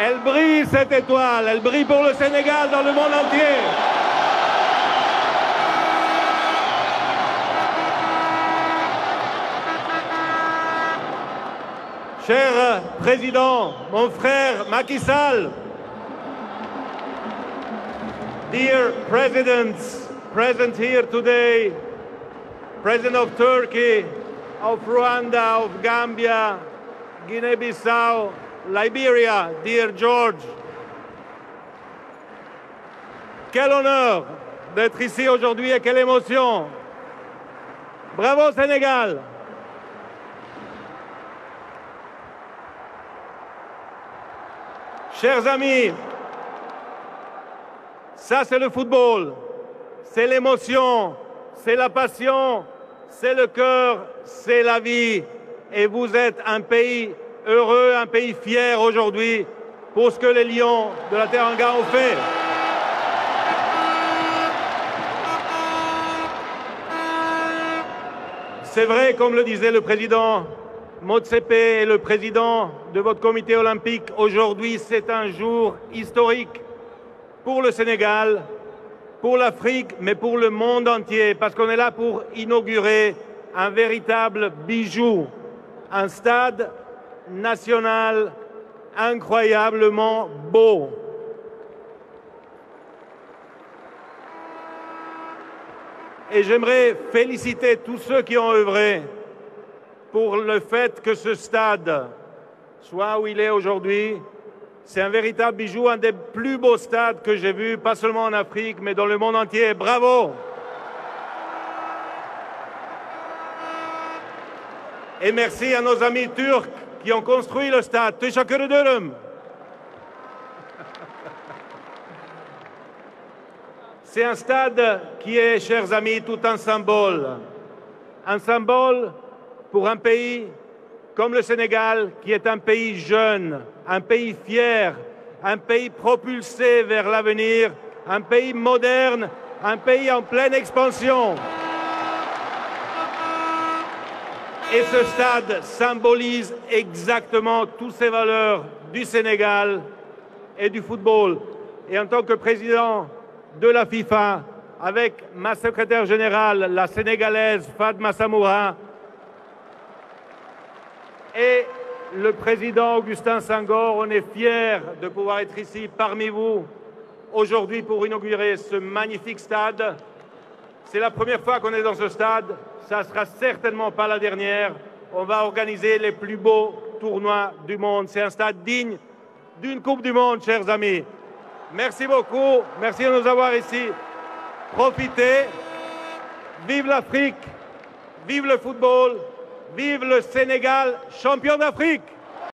Elle brille, cette étoile. Elle brille pour le Sénégal dans le monde entier. Cher Président, mon frère Macky Sall, dear presidents present here today, President of Turkey, of Rwanda, of Gambia, Guinea-Bissau, Liberia, dear George. Quel honneur d'être ici aujourd'hui et quelle émotion. Bravo Sénégal. Chers amis, ça c'est le football, c'est l'émotion, c'est la passion, c'est le cœur, c'est la vie. Et vous êtes un pays heureux, un pays fier aujourd'hui pour ce que les Lions de la Teranga ont fait. C'est vrai, comme le disait le président Motsepe et le président de votre comité olympique, aujourd'hui c'est un jour historique pour le Sénégal, pour l'Afrique, mais pour le monde entier, parce qu'on est là pour inaugurer un véritable bijou, un stade national incroyablement beau. Et j'aimerais féliciter tous ceux qui ont œuvré pour le fait que ce stade soit où il est aujourd'hui. C'est un véritable bijou, un des plus beaux stades que j'ai vus, pas seulement en Afrique, mais dans le monde entier. Bravo! Et merci à nos amis turcs qui ont construit le stade. Teşekkür ederim. C'est un stade qui est, chers amis, tout un symbole. Un symbole pour un pays comme le Sénégal, qui est un pays jeune, un pays fier, un pays propulsé vers l'avenir, un pays moderne, un pays en pleine expansion. Et ce stade symbolise exactement toutes ces valeurs du Sénégal et du football. Et en tant que président de la FIFA, avec ma secrétaire générale, la Sénégalaise Fatma Samoura, et le président Augustin Senghor, on est fiers de pouvoir être ici parmi vous aujourd'hui pour inaugurer ce magnifique stade. C'est la première fois qu'on est dans ce stade, ça ne sera certainement pas la dernière. On va organiser les plus beaux tournois du monde. C'est un stade digne d'une Coupe du Monde, chers amis. Merci beaucoup, merci de nous avoir ici. Profitez, vive l'Afrique, vive le football. Vive le Sénégal, champion d'Afrique!